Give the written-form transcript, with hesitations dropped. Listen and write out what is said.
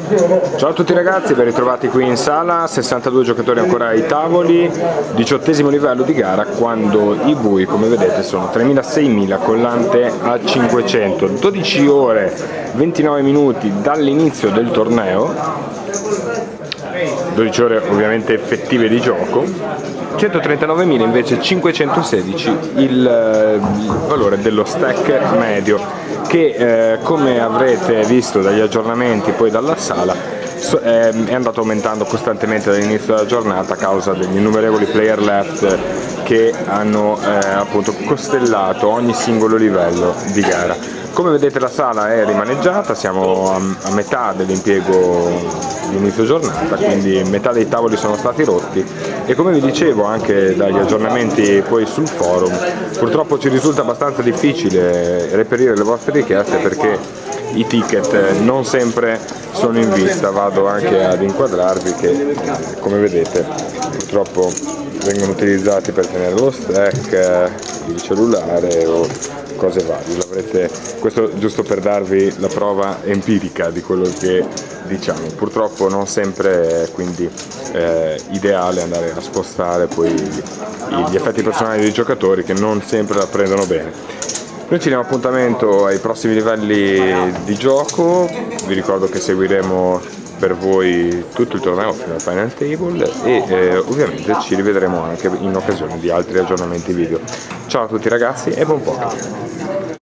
Ciao a tutti ragazzi, ben ritrovati qui in sala, 62 giocatori ancora ai tavoli, 18° livello di gara quando i bui come vedete sono 3.000-6.000 collante a 500, 12 ore 29 minuti dall'inizio del torneo, 12 ore ovviamente effettive di gioco, 139.000 invece 516 il valore dello stack medio che come avrete visto dagli aggiornamenti poi dalla sala è andato aumentando costantemente dall'inizio della giornata a causa degli innumerevoli player left che hanno appunto costellato ogni singolo livello di gara. Come vedete la sala è rimaneggiata, siamo a metà dell'impiego di inizio giornata, quindi metà dei tavoli sono stati rotti e come vi dicevo anche dagli aggiornamenti poi sul forum, purtroppo ci risulta abbastanza difficile reperire le vostre richieste perché i ticket non sempre sono in vista, vado anche ad inquadrarvi che come vedete purtroppo vengono utilizzati per tenere lo stack, il cellulare o cose varie. Questo giusto per darvi la prova empirica di quello che diciamo. Purtroppo non sempre è quindi ideale andare a spostare poi gli effetti personali dei giocatori che non sempre la prendono bene. Noi ci diamo appuntamento ai prossimi livelli di gioco, vi ricordo che seguiremo per voi tutto il torneo fino al Final Table e ovviamente ci rivedremo anche in occasione di altri aggiornamenti video. Ciao a tutti ragazzi e buon poker!